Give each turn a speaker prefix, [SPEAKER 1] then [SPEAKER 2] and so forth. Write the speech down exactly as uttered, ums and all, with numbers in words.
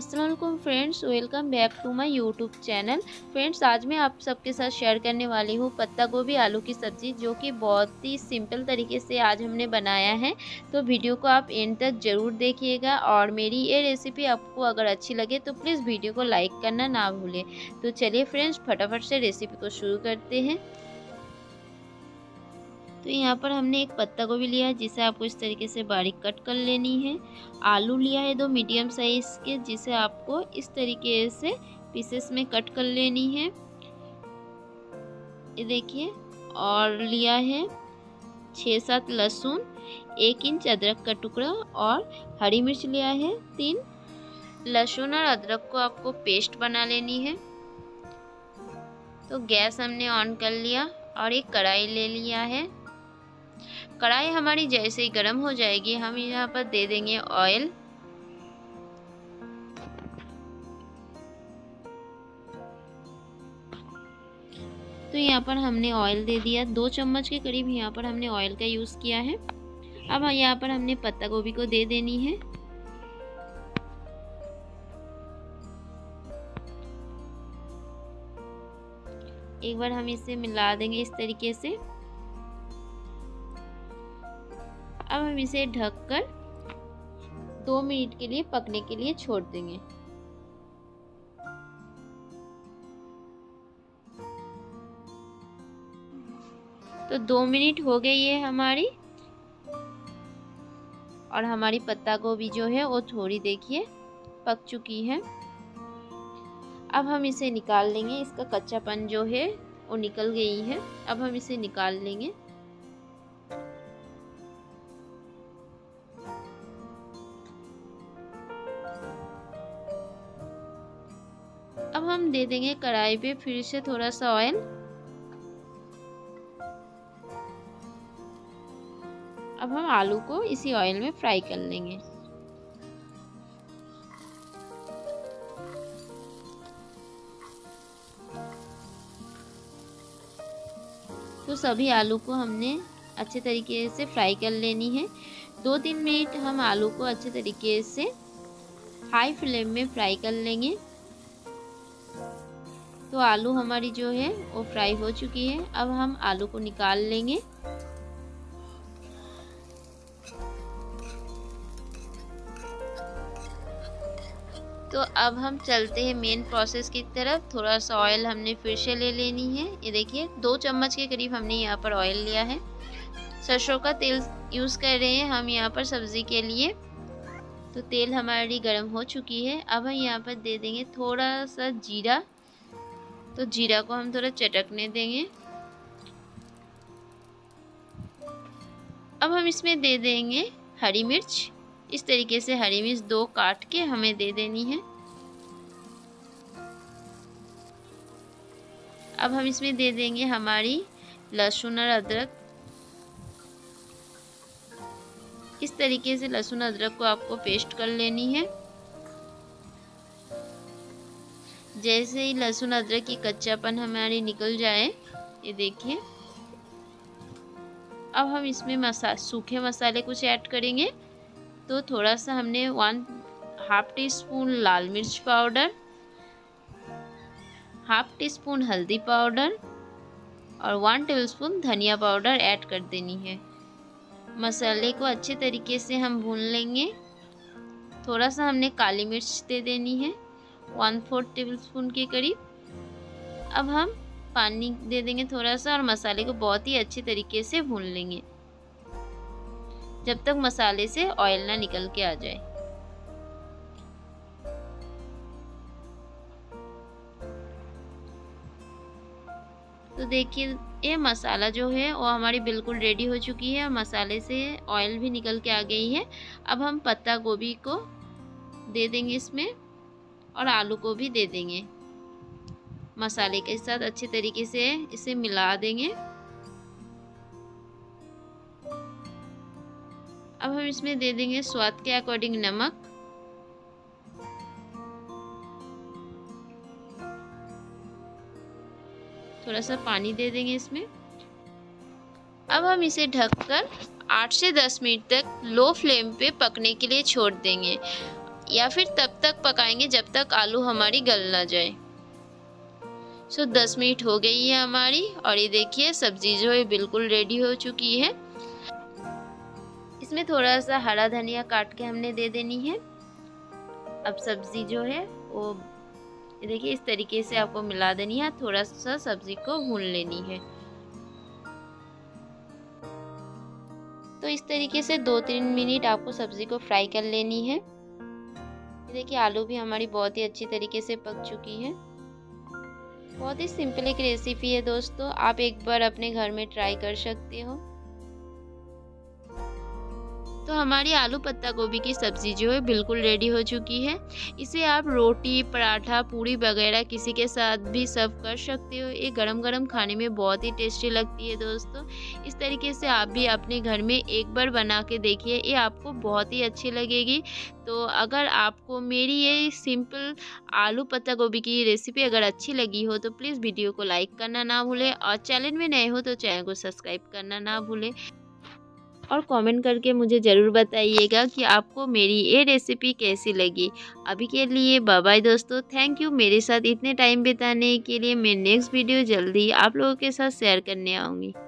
[SPEAKER 1] अस्सलाम वालेकुम friends, welcome back to my YouTube channel. Friends, आज मैं आप सबके साथ शेयर करने वाली हूँ पत्ता गोभी आलू की सब्ज़ी, जो कि बहुत ही सिंपल तरीके से आज हमने बनाया है। तो वीडियो को आप एंड तक ज़रूर देखिएगा और मेरी ये रेसिपी आपको अगर अच्छी लगे तो प्लीज़ वीडियो को लाइक करना ना भूलें। तो चलिए फ्रेंड्स, फटाफट से रेसिपी को शुरू करते हैं। तो यहाँ पर हमने एक पत्ता गोभी लिया है, जिसे आपको इस तरीके से बारीक कट कर लेनी है। आलू लिया है दो मीडियम साइज़ के, जिसे आपको इस तरीके से पीसेस में कट कर लेनी है, ये देखिए। और लिया है छः सात लहसुन, एक इंच अदरक का टुकड़ा और हरी मिर्च लिया है तीन। लहसुन और अदरक को आपको पेस्ट बना लेनी है। तो गैस हमने ऑन कर लिया और एक कढ़ाई ले लिया है। कढ़ाई हमारी जैसे ही गर्म हो जाएगी, हम यहाँ पर दे देंगे ऑयल। तो यहाँ पर हमने ऑयल दे दिया, दो चम्मच के करीब यहाँ पर हमने ऑयल का यूज़ किया है। अब यहाँ पर हमने पत्ता गोभी को दे देनी है। एक बार हम इसे मिला देंगे इस तरीके से। अब हम इसे ढककर दो मिनट के लिए पकने के लिए छोड़ देंगे। तो दो मिनट हो गई है हमारी, और हमारी पत्ता गोभी जो है वो थोड़ी देखिए पक चुकी है। अब हम इसे निकाल लेंगे, इसका कच्चापन जो है वो निकल गई है। अब हम इसे निकाल लेंगे। अब हम दे देंगे कढ़ाई पे फिर से थोड़ा सा ऑयल। अब हम आलू को इसी ऑयल में फ्राई कर लेंगे। तो सभी आलू को हमने अच्छे तरीके से फ्राई कर लेनी है। दो तीन मिनट हम आलू को अच्छे तरीके से हाई फ्लेम में फ्राई कर लेंगे। तो आलू हमारी जो है वो फ्राई हो चुकी है। अब हम आलू को निकाल लेंगे। तो अब हम चलते हैं मेन प्रोसेस की तरफ। थोड़ा सा ऑयल हमने फिर से ले लेनी है। ये देखिए, दो चम्मच के करीब हमने यहाँ पर ऑयल लिया है। सरसों का तेल यूज़ कर रहे हैं हम यहाँ पर सब्ज़ी के लिए। तो तेल हमारी गर्म हो चुकी है। अब हम यहाँ पर दे देंगे थोड़ा सा जीरा। तो जीरा को हम थोड़ा चटकने देंगे। अब हम इसमें दे देंगे हरी मिर्च। इस तरीके से हरी मिर्च दो काट के हमें दे देनी है। अब हम इसमें दे देंगे हमारी लहसुन और अदरक। इस तरीके से लहसुन अदरक को आपको पेस्ट कर लेनी है। जैसे ही लहसुन अदरक की कच्चापन हमारी निकल जाए, ये देखिए। अब हम इसमें मसा सूखे मसाले कुछ ऐड करेंगे। तो थोड़ा सा हमने वन हाफ टी स्पून लाल मिर्च पाउडर, हाफ टी स्पून हल्दी पाउडर और वन टेबलस्पून धनिया पाउडर ऐड कर देनी है। मसाले को अच्छे तरीके से हम भून लेंगे। थोड़ा सा हमने काली मिर्च दे देनी है, वन फोर्थ टेबल स्पून के करीब। अब हम पानी दे देंगे थोड़ा सा और मसाले को बहुत ही अच्छे तरीके से भून लेंगे, जब तक मसाले से ऑयल ना निकल के आ जाए। तो देखिए, ये मसाला जो है वो हमारी बिल्कुल रेडी हो चुकी है। मसाले से ऑयल भी निकल के आ गई है। अब हम पत्ता गोभी को दे देंगे इसमें और आलू को भी दे देंगे। मसाले के साथ अच्छे तरीके से इसे मिला देंगे। अब हम इसमें दे देंगे स्वाद के अकॉर्डिंग नमक। थोड़ा सा पानी दे देंगे इसमें। अब हम इसे ढककर आठ से दस मिनट तक लो फ्लेम पे पकने के लिए छोड़ देंगे। या फिर तब तक पकाएंगे जब तक आलू हमारी गल ना जाए। सो दस मिनट हो गई है हमारी और ये देखिए सब्जी जो है बिल्कुल रेडी हो चुकी है। इसमें थोड़ा सा हरा धनिया काट के हमने दे देनी है। अब सब्जी जो है वो देखिए इस तरीके से आपको मिला देनी है, थोड़ा सा सब्जी को भून लेनी है। तो इस तरीके से दो तीन मिनट आपको सब्जी को फ्राई कर लेनी है। देखिए आलू भी हमारी बहुत ही अच्छी तरीके से पक चुकी है। बहुत ही सिंपल एक रेसिपी है दोस्तों, आप एक बार अपने घर में ट्राई कर सकते हो। तो हमारी आलू पत्ता गोभी की सब्ज़ी जो है बिल्कुल रेडी हो चुकी है। इसे आप रोटी, पराठा, पूरी वगैरह किसी के साथ भी सर्व कर सकते हो। ये गरम गरम खाने में बहुत ही टेस्टी लगती है दोस्तों। इस तरीके से आप भी अपने घर में एक बार बना के देखिए, ये आपको बहुत ही अच्छी लगेगी। तो अगर आपको मेरी ये सिंपल आलू पत्ता गोभी की रेसिपी अगर अच्छी लगी हो तो प्लीज़ वीडियो को लाइक करना ना भूलें और चैनल में नए हो तो चैनल को सब्सक्राइब करना ना भूलें। और कमेंट करके मुझे ज़रूर बताइएगा कि आपको मेरी ये रेसिपी कैसी लगी। अभी के लिए बाय बाय दोस्तों, थैंक यू मेरे साथ इतने टाइम बिताने के लिए। मैं नेक्स्ट वीडियो जल्दी आप लोगों के साथ शेयर करने आऊँगी।